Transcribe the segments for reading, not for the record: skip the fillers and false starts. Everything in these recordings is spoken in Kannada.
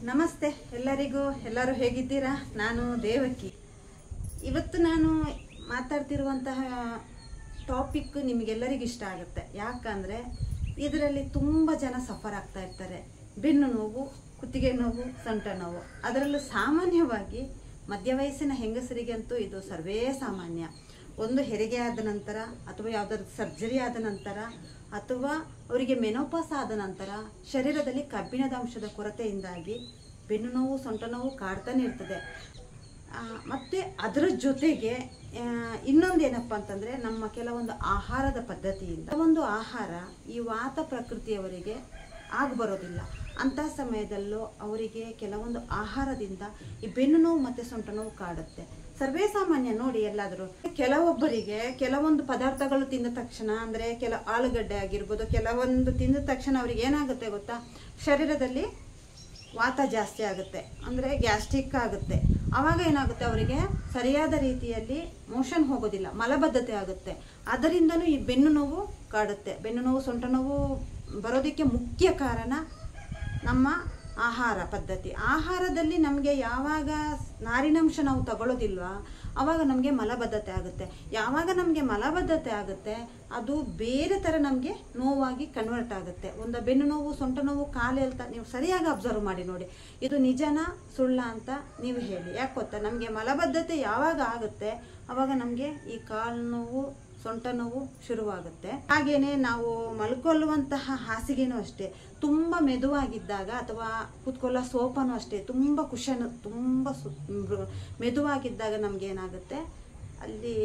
ನಮಸ್ತೆ ಎಲ್ಲರಿಗೂ. ಎಲ್ಲರೂ ಹೇಗಿದ್ದೀರಾ? ನಾನು ದೇವಕಿ. ಇವತ್ತು ನಾನು ಮಾತಾಡ್ತಿರುವಂತಹ ಟಾಪಿಕ್ ನಿಮಗೆಲ್ಲರಿಗೂ ಇಷ್ಟ ಆಗುತ್ತೆ. ಯಾಕಂದರೆ ಇದರಲ್ಲಿ ತುಂಬ ಜನ ಸಫರ್ ಆಗ್ತಾ ಇರ್ತಾರೆ. ಬೆನ್ನು ನೋವು, ಕುತ್ತಿಗೆ ನೋವು, ಸೊಂಟ ನೋವು. ಅದರಲ್ಲೂ ಸಾಮಾನ್ಯವಾಗಿ ಮಧ್ಯವಯಸ್ಸಿನ ಹೆಂಗಸರಿಗಂತೂ ಇದು ಸರ್ವೇ ಸಾಮಾನ್ಯ. ಒಂದು ಹೆರಿಗೆ ಆದ ನಂತರ ಅಥವಾ ಯಾವುದಾದ್ರು ಸರ್ಜರಿ ಆದ ನಂತರ ಅಥವಾ ಅವರಿಗೆ ಮೆನೋಪಾಸ್ ಆದ ನಂತರ ಶರೀರದಲ್ಲಿ ಕಬ್ಬಿಣದ ಅಂಶದ ಕೊರತೆಯಿಂದಾಗಿ ಬೆನ್ನು ನೋವು, ಸೊಂಟ ನೋವು ಕಾಡ್ತಾನೆ ಇರ್ತದೆ. ಮತ್ತು ಅದರ ಜೊತೆಗೆ ಇನ್ನೊಂದೇನಪ್ಪ ಅಂತಂದರೆ ನಮ್ಮ ಕೆಲವೊಂದು ಆಹಾರದ ಪದ್ಧತಿಯಿಂದ ಒಂದು ಆಹಾರ ಈ ವಾತ ಪ್ರಕೃತಿಯವರಿಗೆ ಆಗಬರೋದಿಲ್ಲ. ಅಂಥ ಸಮಯದಲ್ಲೂ ಅವರಿಗೆ ಕೆಲವೊಂದು ಆಹಾರದಿಂದ ಈ ಬೆನ್ನು ನೋವು ಮತ್ತು ಸೊಂಟ ನೋವು ಕಾಡುತ್ತೆ. ಸರ್ವೇ ಸಾಮಾನ್ಯ ನೋಡಿ. ಎಲ್ಲಾದರೂ ಕೆಲವೊಬ್ಬರಿಗೆ ಕೆಲವೊಂದು ಪದಾರ್ಥಗಳು ತಿಂದ ತಕ್ಷಣ, ಅಂದರೆ ಆಲೂಗಡ್ಡೆ ಆಗಿರ್ಬೋದು, ಕೆಲವೊಂದು ತಿಂದ ತಕ್ಷಣ ಅವ್ರಿಗೆ ಏನಾಗುತ್ತೆ ಗೊತ್ತಾ, ಶರೀರದಲ್ಲಿ ವಾತ ಜಾಸ್ತಿ ಆಗುತ್ತೆ, ಅಂದರೆ ಗ್ಯಾಸ್ಟ್ರಿಕ್ ಆಗುತ್ತೆ. ಆವಾಗ ಏನಾಗುತ್ತೆ, ಅವರಿಗೆ ಸರಿಯಾದ ರೀತಿಯಲ್ಲಿ ಮೋಷನ್ ಹೋಗೋದಿಲ್ಲ, ಮಲಬದ್ಧತೆ ಆಗುತ್ತೆ. ಅದರಿಂದನೂ ಈ ಬೆನ್ನು ನೋವು ಕಾಡುತ್ತೆ. ಬೆನ್ನು ನೋವು, ಸೊಂಟ ನೋವು ಬರೋದಕ್ಕೆ ಮುಖ್ಯ ಕಾರಣ ನಮ್ಮ ಆಹಾರ ಪದ್ಧತಿ. ಆಹಾರದಲ್ಲಿ ನಮಗೆ ಯಾವಾಗ ನಾರಿನಂಶ ನಾವು ತಗೊಳ್ಳೋದಿಲ್ವ, ಆವಾಗ ನಮಗೆ ಮಲಬದ್ಧತೆ ಆಗುತ್ತೆ. ಯಾವಾಗ ನಮಗೆ ಮಲಬದ್ಧತೆ ಆಗುತ್ತೆ, ಅದು ಬೇರೆ ಥರ ನಮಗೆ ನೋವಾಗಿ ಕನ್ವರ್ಟ್ ಆಗುತ್ತೆ. ಒಂದು ಬೆನ್ನು ನೋವು, ಸೊಂಟ ನೋವು, ಕಾಲು ಎಳ್ತ ನೀವು ಸರಿಯಾಗಿ ಅಬ್ಸರ್ವ್ ಮಾಡಿ ನೋಡಿ, ಇದು ನಿಜನ ಸುಳ್ಳ ಅಂತ ನೀವು ಹೇಳಿ. ಯಾಕೆ ಗೊತ್ತಾ, ನಮಗೆ ಮಲಬದ್ಧತೆ ಯಾವಾಗ ಆಗುತ್ತೆ ಆವಾಗ ನಮಗೆ ಈ ಕಾಲು ನೋವು, ಸೊಂಟ ನೋವು ಶುರುವಾಗುತ್ತೆ. ಹಾಗೇನೆ ನಾವು ಮಲ್ಕೊಳ್ಳುವಂತಹ ಹಾಸಿಗೆನೂ ಅಷ್ಟೇ, ತುಂಬ ಮೆದುವಾಗಿದ್ದಾಗ ಅಥವಾ ಕೂತ್ಕೊಳ್ಳೋ ಸೋಫಾನೂ ಅಷ್ಟೇ, ತುಂಬ ಕುಷನ್, ತುಂಬ ಮೆದುವಾಗಿದ್ದಾಗ ನಮ್ಗೆ ಏನಾಗುತ್ತೆ, ಅಲ್ಲಿ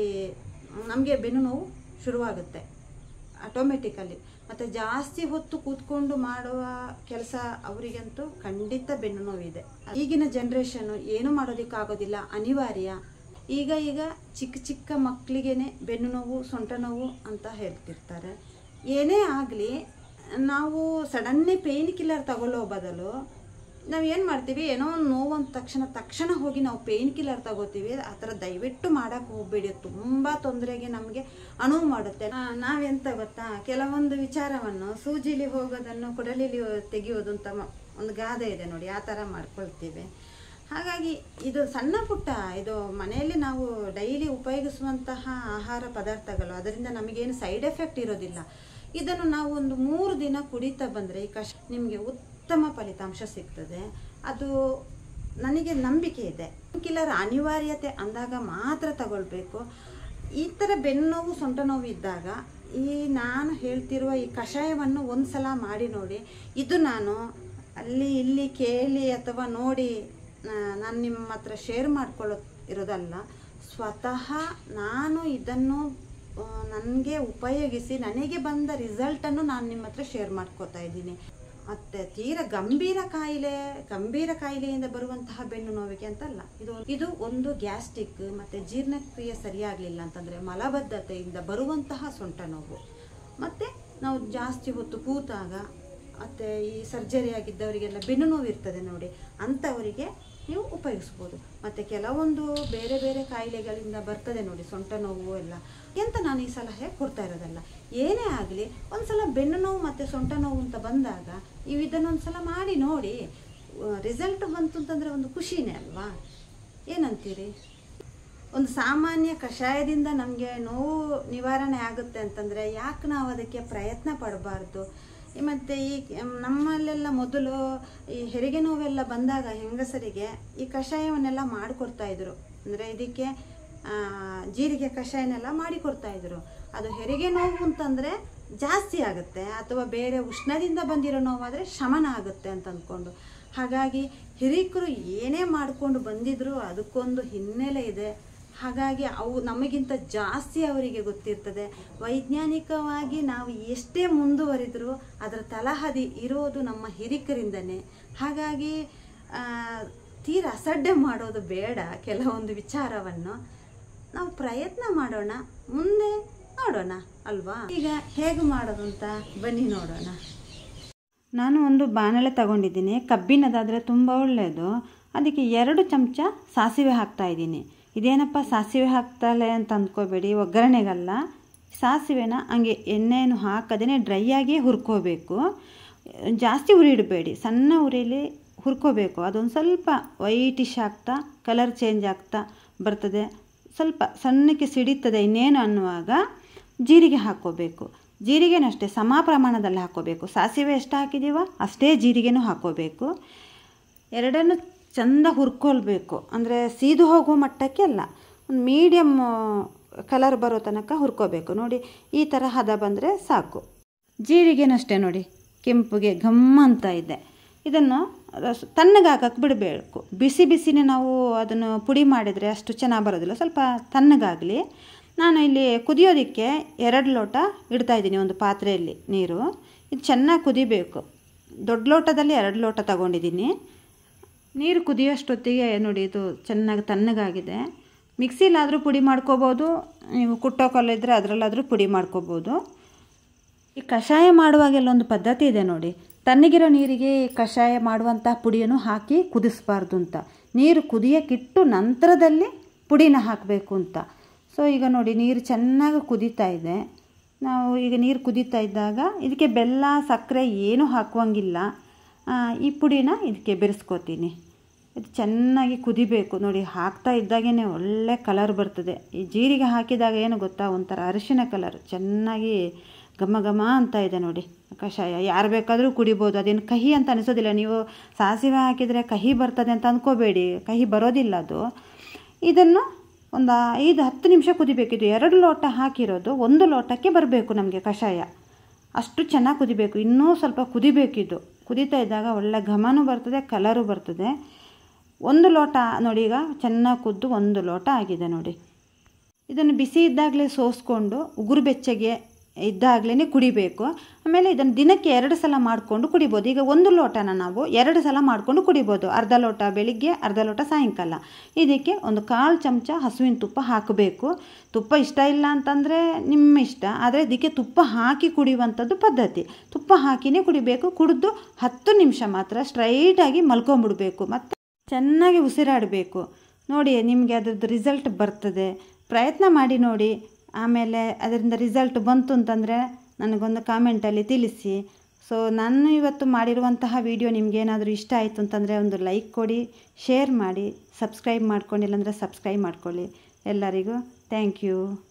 ನಮಗೆ ಬೆನ್ನು ನೋವು ಶುರುವಾಗುತ್ತೆ ಆಟೋಮೆಟಿಕಲಿ. ಮತ್ತು ಜಾಸ್ತಿ ಹೊತ್ತು ಕೂತ್ಕೊಂಡು ಮಾಡುವ ಕೆಲಸ ಅವರಿಗಂತೂ ಖಂಡಿತ ಬೆನ್ನು ನೋವಿದೆ. ಈಗಿನ ಜನ್ರೇಷನ್ನು ಏನು ಮಾಡೋದಕ್ಕಾಗೋದಿಲ್ಲ, ಅನಿವಾರ್ಯ. ಈಗ ಚಿಕ್ಕ ಚಿಕ್ಕ ಮಕ್ಕಳಿಗೇನೆ ಬೆನ್ನು ನೋವು, ಸೊಂಟ ನೋವು ಅಂತ ಹೇಳ್ತಿರ್ತಾರೆ. ಏನೇ ಆಗಲಿ, ನಾವು ಸಡನ್ನೇ ಪೇಯ್ನ್ ಕಿಲ್ಲರ್ ತಗೊಳ್ಳೋ ಬದಲು ನಾವು ಏನು ಮಾಡ್ತೀವಿ, ಏನೋ ಒಂದು ನೋವು ಅಂದ ತಕ್ಷಣ ಹೋಗಿ ನಾವು ಪೇಯ್ನ್ ಕಿಲ್ಲರ್ ತಗೋತೀವಿ. ಆ ಥರ ದಯವಿಟ್ಟು ಮಾಡೋಕ್ಕೆ ಹೋಗಬೇಡಿ. ತುಂಬ ತೊಂದರೆಗೆ ನಮಗೆ ಅನುವು ಮಾಡುತ್ತೆ. ನಾವೆಂತ ಗೊತ್ತಾ, ಕೆಲವೊಂದು ವಿಚಾರವನ್ನು ಸೂಜಿಲಿ ಹೋಗೋದನ್ನು ಕೊಡಲಿಲಿ ತೆಗೆಯೋದು ಅಂತ ಒಂದು ಗಾದೆ ಇದೆ ನೋಡಿ, ಆ ಥರ ಮಾಡ್ಕೊಳ್ತೀವಿ. ಹಾಗಾಗಿ ಇದು ಸಣ್ಣ ಪುಟ್ಟ, ಇದು ಮನೆಯಲ್ಲಿ ನಾವು ಡೈಲಿ ಉಪಯೋಗಿಸುವಂತಹ ಆಹಾರ ಪದಾರ್ಥಗಳು, ಅದರಿಂದ ನಮಗೇನು ಸೈಡ್ ಎಫೆಕ್ಟ್ ಇರೋದಿಲ್ಲ. ಇದನ್ನು ನಾವು ಒಂದು 3 ದಿನ ಕುಡಿತಾ ಬಂದರೆ ಈ ನಿಮಗೆ ಉತ್ತಮ ಫಲಿತಾಂಶ ಸಿಗ್ತದೆ. ಅದು ನನಗೆ ನಂಬಿಕೆ ಇದೆ. ಕಿಲ್ಲರ್ ಅನಿವಾರ್ಯತೆ ಅಂದಾಗ ಮಾತ್ರ ತಗೊಳ್ಬೇಕು. ಈ ಥರ ಬೆನ್ನು ನೋವು, ಸೊಂಟ ನೋವು ಇದ್ದಾಗ ಈ ನಾನು ಹೇಳ್ತಿರುವ ಈ ಕಷಾಯವನ್ನು ಒಂದು ಸಲ ಮಾಡಿ ನೋಡಿ. ಇದು ನಾನು ಅಲ್ಲಿ ಇಲ್ಲಿ ಕೇಳಿ ಅಥವಾ ನೋಡಿ ನಾನು ನಿಮ್ಮ ಹತ್ರ ಶೇರ್ ಇರೋದಲ್ಲ. ಸ್ವತಃ ನಾನು ಇದನ್ನು ನನಗೆ ಉಪಯೋಗಿಸಿ ನನಗೆ ಬಂದ ರಿಸಲ್ಟನ್ನು ನಾನು ನಿಮ್ಮ ಹತ್ರ ಶೇರ್ ಮಾಡ್ಕೋತಾ ಇದ್ದೀನಿ. ಮತ್ತು ತೀರಾ ಗಂಭೀರ ಕಾಯಿಲೆಯಿಂದ ಬರುವಂತಹ ಬೆನ್ನು ನೋವಿಗೆ ಅಂತಲ್ಲ, ಇದು ಒಂದು ಗ್ಯಾಸ್ಟ್ರಿಕ್ ಮತ್ತು ಜೀರ್ಣಕ್ರಿಯೆ ಸರಿಯಾಗಲಿಲ್ಲ ಅಂತಂದರೆ ಮಲಬದ್ಧತೆಯಿಂದ ಬರುವಂತಹ ಸೊಂಟ ನೋವು. ಮತ್ತು ನಾವು ಜಾಸ್ತಿ ಹೊತ್ತು ಕೂತಾಗ ಮತ್ತು ಈ ಸರ್ಜರಿ ಆಗಿದ್ದವರಿಗೆಲ್ಲ ಬೆನ್ನು ನೋವು ಇರ್ತದೆ ನೋಡಿ, ಅಂಥವರಿಗೆ ನೀವು ಉಪಯೋಗಿಸ್ಬೋದು. ಮತ್ತು ಕೆಲವೊಂದು ಬೇರೆ ಬೇರೆ ಕಾಯಿಲೆಗಳಿಂದ ಬರ್ತದೆ ನೋಡಿ ಸೊಂಟ ನೋವು ಎಲ್ಲ. ಎಂತ ನಾನು ಈ ಸಲಹೆ ಕೊಡ್ತಾ ಇರೋದಲ್ಲ, ಏನೇ ಆಗಲಿ ಒಂದು ಸಲ ಬೆನ್ನು ನೋವು ಮತ್ತು ಸೊಂಟ ನೋವು ಅಂತ ಬಂದಾಗ ಇದನ್ನೊಂದು ಸಲ ಮಾಡಿ ನೋಡಿ. ರಿಸಲ್ಟ್ ಬಂತು ಅಂತಂದರೆ ಒಂದು ಖುಷಿನೇ ಅಲ್ವಾ? ಏನಂತೀರಿ? ಒಂದು ಸಾಮಾನ್ಯ ಕಷಾಯದಿಂದ ನಮಗೆ ನೋವು ನಿವಾರಣೆ ಆಗುತ್ತೆ ಅಂತಂದರೆ ಯಾಕೆ ನಾವು ಅದಕ್ಕೆ ಪ್ರಯತ್ನ ಪಡಬಾರ್ದು? ಮತ್ತು ಈ ನಮ್ಮಲ್ಲೆಲ್ಲ ಮೊದಲು ಈ ಹೆರಿಗೆ ನೋವೆಲ್ಲ ಬಂದಾಗ ಹೆಂಗಸರಿಗೆ ಈ ಕಷಾಯವನ್ನೆಲ್ಲ ಮಾಡಿಕೊಡ್ತಾಯಿದ್ರು. ಅಂದರೆ ಇದಕ್ಕೆ ಜೀರಿಗೆ ಕಷಾಯನೆಲ್ಲ ಮಾಡಿಕೊಡ್ತಾಯಿದ್ರು. ಅದು ಹೆರಿಗೆ ನೋವು ಅಂತಂದರೆ ಜಾಸ್ತಿ ಆಗುತ್ತೆ, ಅಥವಾ ಬೇರೆ ಉಷ್ಣದಿಂದ ಬಂದಿರೋ ನೋವಾದರೆ ಶಮನ ಆಗುತ್ತೆ ಅಂತ ಅಂದ್ಕೊಂಡು. ಹಾಗಾಗಿ ಹಿರಿಕರು ಏನೇ ಮಾಡಿಕೊಂಡು ಬಂದಿದ್ರು ಅದಕ್ಕೊಂದು ಹಿನ್ನೆಲೆ ಇದೆ. ಹಾಗಾಗಿ ಅವು ನಮಗಿಂತ ಜಾಸ್ತಿ ಅವರಿಗೆ ಗೊತ್ತಿರ್ತದೆ. ವೈಜ್ಞಾನಿಕವಾಗಿ ನಾವು ಎಷ್ಟೇ ಮುಂದುವರಿದರೂ ಅದರ ತಳಹದಿ ಇರೋದು ನಮ್ಮ ಹಿರಿಕರಿಂದನೇ. ಹಾಗಾಗಿ ತೀರ ಅಸಡ್ಡೆ ಮಾಡೋದು ಬೇಡ. ಕೆಲವೊಂದು ವಿಚಾರವನ್ನು ನಾವು ಪ್ರಯತ್ನ ಮಾಡೋಣ, ಮುಂದೆ ನೋಡೋಣ ಅಲ್ವಾ? ಈಗ ಹೇಗೆ ಮಾಡೋದು ಅಂತ ಬನ್ನಿ ನೋಡೋಣ. ನಾನು ಒಂದು ಬಾಣಲೆ ತಗೊಂಡಿದ್ದೀನಿ, ಕಬ್ಬಿನದಾದರೆ ತುಂಬ ಒಳ್ಳೆಯದು. ಅದಕ್ಕೆ 2 ಚಮಚ ಸಾಸಿವೆ ಹಾಕ್ತಾಯಿದ್ದೀನಿ. ಇದೇನಪ್ಪ ಸಾಸಿವೆ ಹಾಕ್ತಾಳೆ ಅಂತ ಅಂದ್ಕೋಬೇಡಿ, ಒಗ್ಗರಣೆಗಲ್ಲ. ಸಾಸಿವೆನ ಹಂಗೆ ಎಣ್ಣೆಯನ್ನು ಹಾಕದೇ ಡ್ರೈ ಆಗಿ ಹುರ್ಕೋಬೇಕು. ಜಾಸ್ತಿ ಉರಿ ಇಡಬೇಡಿ, ಸಣ್ಣ ಉರಿಲಿ ಹುರ್ಕೋಬೇಕು. ಅದೊಂದು ಸ್ವಲ್ಪ ವೈಟಿಶ್ ಆಗ್ತಾ ಕಲರ್ ಚೇಂಜ್ ಆಗ್ತಾ ಬರ್ತದೆ, ಸ್ವಲ್ಪ ಸಣ್ಣಕ್ಕೆ ಸಿಡಿತದೆ ಇನ್ನೇನು ಅನ್ನುವಾಗ ಜೀರಿಗೆ ಹಾಕ್ಕೋಬೇಕು. ಜೀರಿಗೆನೂ ಅಷ್ಟೇ ಸಮ ಪ್ರಮಾಣದಲ್ಲಿ ಹಾಕ್ಕೋಬೇಕು. ಸಾಸಿವೆ ಎಷ್ಟು ಹಾಕಿದ್ದೀವೋ ಅಷ್ಟೇ ಜೀರಿಗೆನೂ ಹಾಕ್ಕೋಬೇಕು. ಎರಡನ್ನು ಚೆಂದ ಹುರ್ಕೊಳ್ಬೇಕು. ಅಂದರೆ ಸೀದು ಹೋಗೋ ಮಟ್ಟಕ್ಕೆ ಅಲ್ಲ, ಒಂದು ಮೀಡಿಯಮ್ ಕಲರ್ ಬರೋ ತನಕ ಹುರ್ಕೋಬೇಕು. ನೋಡಿ ಈ ಥರ ಹದ ಬಂದರೆ ಸಾಕು. ಜೀರಿಗೆನೂ ಅಷ್ಟೇ ನೋಡಿ ಕೆಂಪುಗೆ ಘಮ್ಮ ಅಂತ ಇದೆ. ಇದನ್ನು ತಣ್ಣಗಾಗಕ್ಕೆ ಬಿಡಬೇಕು. ಬಿಸಿ ಬಿಸಿನೇ ನಾವು ಅದನ್ನು ಪುಡಿ ಮಾಡಿದರೆ ಅಷ್ಟು ಚೆನ್ನಾಗಿ ಬರೋದಿಲ್ಲ, ಸ್ವಲ್ಪ ತಣ್ಣಗಾಗಲಿ. ನಾನು ಇಲ್ಲಿ ಕುದಿಯೋದಕ್ಕೆ 2 ಲೋಟ ಇಡ್ತಾಯಿದ್ದೀನಿ ಒಂದು ಪಾತ್ರೆಯಲ್ಲಿ ನೀರು. ಇದು ಚೆನ್ನಾಗಿ ಕುದಿಬೇಕು. ದೊಡ್ಡ ಲೋಟದಲ್ಲಿ 2 ಲೋಟ ತಗೊಂಡಿದ್ದೀನಿ. ನೀರು ಕುದಿಯೋಷ್ಟೊತ್ತಿಗೆ ನೋಡಿ ಇದು ಚೆನ್ನಾಗಿ ತಣ್ಣಗಾಗಿದೆ. ಮಿಕ್ಸಿಲಾದರೂ ಪುಡಿ ಮಾಡ್ಕೋಬೋದು, ನೀವು ಕುಟ್ಟೋ ಕಲ್ಲಿದ್ದರೆ ಅದರಲ್ಲಾದರೂ ಪುಡಿ ಮಾಡ್ಕೋಬೋದು. ಈ ಕಷಾಯ ಮಾಡುವಾಗೆಲ್ಲ ಒಂದು ಪದ್ಧತಿ ಇದೆ ನೋಡಿ, ತಣ್ಣಗಿರೋ ನೀರಿಗೆ ಕಷಾಯ ಮಾಡುವಂಥ ಪುಡಿಯನ್ನು ಹಾಕಿ ಕುದಿಸಬಾರ್ದು ಅಂತ. ನೀರು ಕುದಿಯೋಕ್ಕಿಟ್ಟು ನಂತರದಲ್ಲಿ ಪುಡಿನ ಹಾಕಬೇಕು ಅಂತ. ಸೊ ಈಗ ನೋಡಿ ನೀರು ಚೆನ್ನಾಗಿ ಕುದೀತಾ ಇದೆ. ನಾವು ಈಗ ನೀರು ಕುದೀತಾ ಇದ್ದಾಗ ಇದಕ್ಕೆ ಬೆಲ್ಲ ಸಕ್ಕರೆ ಏನೂ ಹಾಕುವಂಗಿಲ್ಲ. ಈ ಪುಡಿನ ಇದಕ್ಕೆ ಬೆರೆಸ್ಕೋತೀನಿ. ಇದು ಚೆನ್ನಾಗಿ ಕುದಿಬೇಕು. ನೋಡಿ ಹಾಕ್ತಾ ಇದ್ದಾಗೇ ಒಳ್ಳೆ ಕಲರ್ ಬರ್ತದೆ. ಈ ಜೀರಿಗೆ ಹಾಕಿದಾಗ ಏನು ಗೊತ್ತಾ, ಒಂಥರ ಅರಿಶಿನ ಕಲರ್ ಚೆನ್ನಾಗಿ ಘಮ ಘಮ ಅಂತ ಇದೆ ನೋಡಿ ಕಷಾಯ. ಯಾರು ಬೇಕಾದರೂ ಕುಡಿಬೋದು, ಅದೇನು ಕಹಿ ಅಂತ ಅನಿಸೋದಿಲ್ಲ. ನೀವು ಸಾಸಿವೆ ಹಾಕಿದರೆ ಕಹಿ ಬರ್ತದೆ ಅಂತ ಅಂದ್ಕೋಬೇಡಿ, ಕಹಿ ಬರೋದಿಲ್ಲ ಅದು. ಇದನ್ನು ಒಂದು 5-10 ನಿಮಿಷ ಕುದಿಬೇಕಿದು. 2 ಲೋಟ ಹಾಕಿರೋದು 1 ಲೋಟಕ್ಕೆ ಬರಬೇಕು ನಮಗೆ ಕಷಾಯ, ಅಷ್ಟು ಚೆನ್ನಾಗಿ ಕುದಿಬೇಕು. ಇನ್ನೂ ಸ್ವಲ್ಪ ಕುದಿಬೇಕಿದು. ಕುದೀತಾ ಇದ್ದಾಗ ಒಳ್ಳೆ ಘಮನೂ ಬರ್ತದೆ, ಕಲರು ಬರ್ತದೆ. 1 ಲೋಟ ನೋಡಿ ಈಗ ಚೆನ್ನಾಗಿ ಕುದ್ದು 1 ಲೋಟ ಆಗಿದೆ ನೋಡಿ. ಇದನ್ನು ಬಿಸಿ ಇದ್ದಾಗಲೇ ಸೋಸ್ಕೊಂಡು ಉಗುರು ಬೆಚ್ಚಗೆ ಇದ್ದಾಗಲೇ ಕುಡಿಬೇಕು. ಆಮೇಲೆ ಇದನ್ನು ದಿನಕ್ಕೆ 2 ಸಲ ಮಾಡಿಕೊಂಡು ಕುಡಿಬೋದು. ಈಗ 1 ಲೋಟನ ನಾವು 2 ಸಲ ಮಾಡಿಕೊಂಡು ಕುಡಿಬೋದು. ಅರ್ಧ ಲೋಟ ಬೆಳಿಗ್ಗೆ, ಅರ್ಧ ಲೋಟ ಸಾಯಂಕಾಲ. ಇದಕ್ಕೆ ಒಂದು 1/4 ಚಮಚ ಹಸುವಿನ ತುಪ್ಪ ಹಾಕಬೇಕು. ತುಪ್ಪ ಇಷ್ಟ ಇಲ್ಲ ಅಂತಂದರೆ ನಿಮ್ಮ ಇಷ್ಟ, ಆದರೆ ಇದಕ್ಕೆ ತುಪ್ಪ ಹಾಕಿ ಕುಡಿಯುವಂಥದ್ದು ಪದ್ಧತಿ. ತುಪ್ಪ ಹಾಕಿನೇ ಕುಡಿಬೇಕು. ಕುಡಿದು 10 ನಿಮಿಷ ಮಾತ್ರ ಸ್ಟ್ರೈಟಾಗಿ ಮಲ್ಕೊಂಬಿಡಬೇಕು. ಮತ್ತು ಚೆನ್ನಾಗಿ ಉಸಿರಾಡಬೇಕು. ನೋಡಿ ನಿಮಗೆ ಅದರದ್ದು ರಿಸಲ್ಟ್ ಬರ್ತದೆ. ಪ್ರಯತ್ನ ಮಾಡಿ ನೋಡಿ. ಆಮೇಲೆ ಅದರಿಂದ ರಿಸಲ್ಟ್ ಬಂತು ಅಂತಂದರೆ ನನಗೊಂದು ಕಾಮೆಂಟಲ್ಲಿ ತಿಳಿಸಿ. ಸೊ ನಾನು ಇವತ್ತು ಮಾಡಿರುವಂತಹ ವಿಡಿಯೋ ನಿಮಗೇನಾದರೂ ಇಷ್ಟ ಆಯಿತು ಅಂತಂದರೆ ಒಂದು ಲೈಕ್ ಕೊಡಿ, ಶೇರ್ ಮಾಡಿ, ಸಬ್ಸ್ಕ್ರೈಬ್ ಮಾಡ್ಕೊಂಡಿಲ್ಲ ಅಂದರೆ ಸಬ್ಸ್ಕ್ರೈಬ್ ಮಾಡ್ಕೊಳ್ಳಿ. ಎಲ್ಲರಿಗೂ ಥ್ಯಾಂಕ್ ಯು.